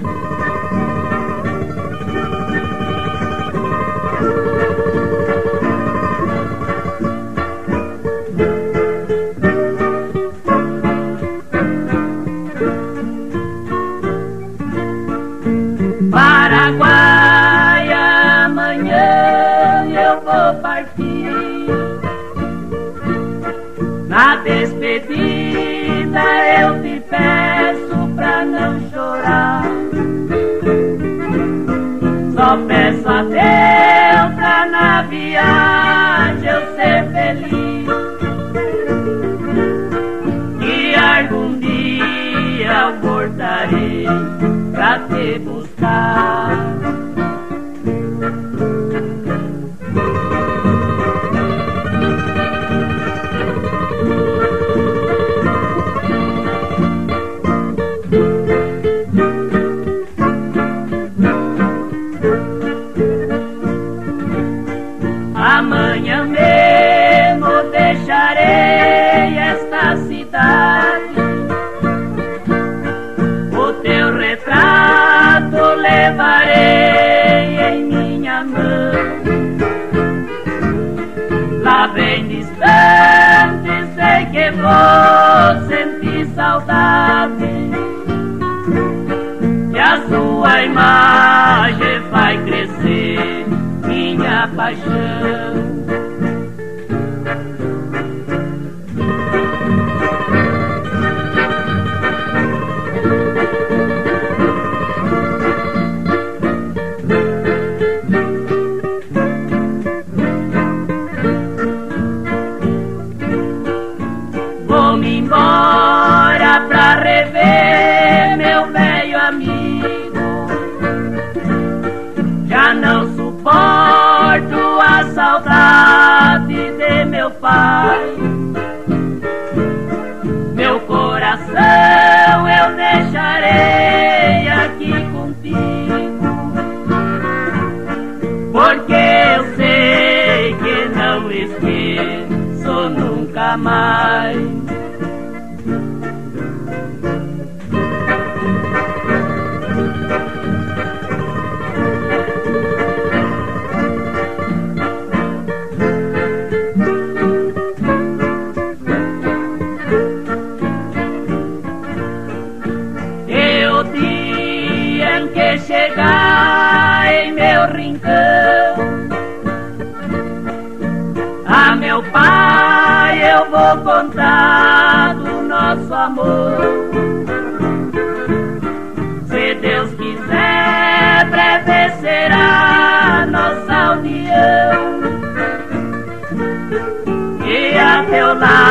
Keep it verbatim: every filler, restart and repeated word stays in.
Paraguai, amanhã eu vou partir. Na despedida eu te peço pra não chorar. Só peço a Deus pra na viagem eu ser feliz. E algum dia eu voltarei pra te buscar. Amanhã mesmo deixarei esta cidade. O teu retrato levarei em minha mão. Lá bem distante sei que vou sentir saudade. E a sua imagem vai crescer minha paixão. Vou-me embora pra rever meu velho amigo. Já não suporto a saudade de meu pai. Meu coração eu deixarei aqui contigo, porque eu sei que não esqueço nunca mais. Que chegar em meu rincão, a meu pai eu vou contar do nosso amor. Se Deus quiser, breve será nossa união. E a teu lado